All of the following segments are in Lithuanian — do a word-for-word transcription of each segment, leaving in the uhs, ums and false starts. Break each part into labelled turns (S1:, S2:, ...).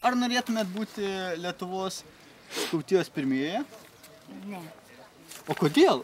S1: Ar norėtumėt būti Lietuvos skautijos pirmieji?
S2: Ne.
S1: O kodėl?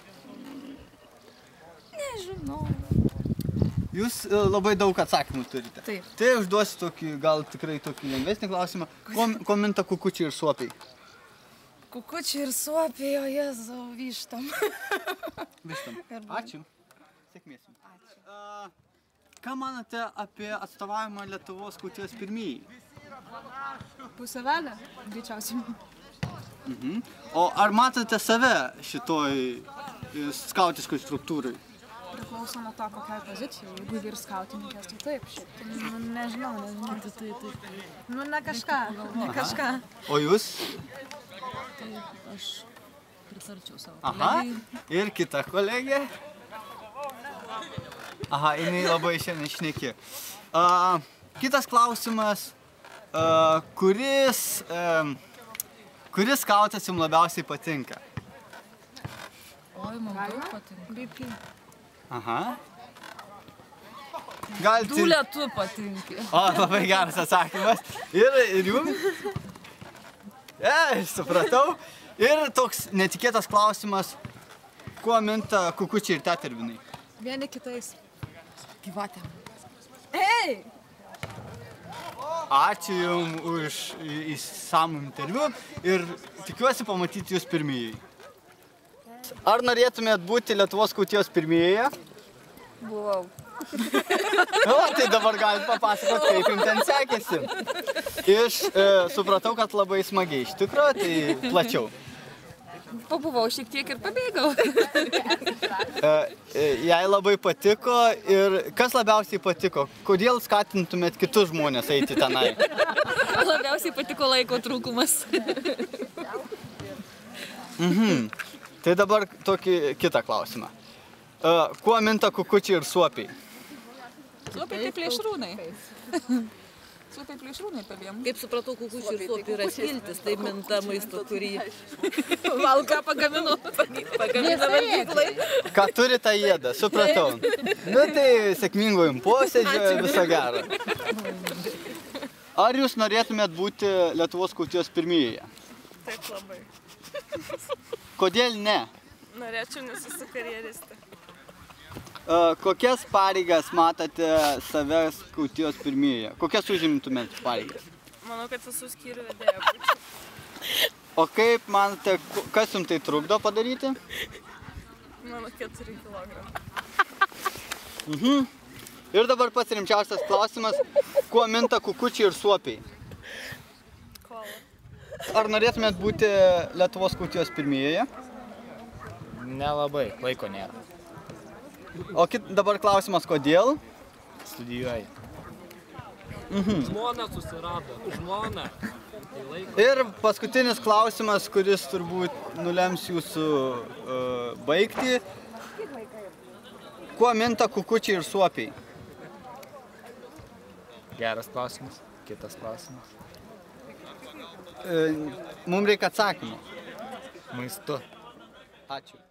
S2: Nežinau.
S1: Jūs labai daug atsakymų turite.
S2: Taip.
S1: Tai užduosiu tokį, gal tikrai tokį lengvesnį klausimą. Kuo, kuo minta kukučiai ir suopiai?
S2: Kukučiai ir suopiai, o Jėzau, vištom.
S1: Vištom. Ačiū. Sėkmės jums.
S2: Ačiū.
S1: A, ką manote apie atstovavimą Lietuvos skautijos pirmieji?
S2: Pusę velę, greičiausiai.
S1: Mhm. O ar matote save šitoj skautiškoj struktūrai?
S2: Priklauso nuo to, kokiai pozicijai. Jeigu vyr skautininkės, tai taip, šiaip. Tai, nu, nežinau, nežinau. Tai, tai, tai. Nu, ne kažką, ne kažką.
S1: O jūs?
S3: Taip, aš pritarčiau savo
S1: Aha,
S3: kolegijai.
S1: ir kita kolegė. Aha, jinai labai šiandien šneki. Uh, kitas klausimas, uh, kuris, um, kuris skautas jums labiausiai patinka?
S3: Oi, man daug patinka.
S2: B P.
S1: Aha. Galite...
S3: Dūlė, tu patinki.
S1: O, labai geras atsakymas. Ir, ir jums? E, supratau. Ir toks netikėtas klausimas, kuo minta kukučiai ir tetervinai?
S2: Vieni kitais.
S3: Gyvatėm.
S2: Ei!
S1: Ačiū jums už išsamų interviu ir tikiuosi pamatyti jūs pirmieji. Ar norėtumėt būti Lietuvos skautijos pirmieji?
S2: Buvau.
S1: O, tai dabar galite papasakoti, kaip jums ten sekėsi. Iš, e, supratau, kad labai smagiai iš tikrųjų, tai plačiau.
S3: Pabuvau šiek tiek ir pabėgau.
S1: E, e, jai labai patiko ir kas labiausiai patiko? Kodėl skatintumėt kitus žmonės eiti tenai?
S3: Labiausiai patiko laiko trūkumas.
S1: Mhm. Tai dabar tokį kitą klausimą. E, kuo minta kukučiai ir suopiai?
S3: Suopiai tai plėšrūnai. Suopiai plėšrūnai pabėjom.
S4: Kaip supratau, kukučių ir suopių yra skiltis, tai minta maisto, kurį
S3: Valką pagaminu.
S4: pagamina valgyklai.
S1: Ką turi tą ėdą, supratau. Nu tai sėkmingo jums posėdžio, viso gero. Ar jūs norėtumėt būti Lietuvos skautijos pirmieji?
S5: Taip labai.
S1: Kodėl ne?
S5: Norėčiau, nes esu karjeristė.
S1: Uh, kokias pareigas matote save skautijos pirmieji? Kokias užimtumėt pareigas?
S5: Manau, kad esu skyrių vedėja būčiau.
S1: O kaip manote, kas jums tai trukdo padaryti?
S5: Mano keturi kilogramai.
S1: Mhm. Ir dabar pats rimčiausias klausimas, kuo minta kukučiai ir suopiai?
S5: Kola.
S1: Ar norėtumėt būti Lietuvos skautijos pirmieji?
S6: Nelabai, laiko nėra.
S1: O kit, dabar klausimas, kodėl?
S6: Studijuoju.
S1: Mhm.
S7: Žmona susirado. Žmona.
S1: Ir paskutinis klausimas, kuris turbūt nulems jūsų uh, baigtį. Kuo minta kukučiai ir suopiai?
S6: Geras klausimas. Kitas klausimas.
S1: Uh, mums reikia atsakymų.
S6: Maistu.
S1: Ačiū.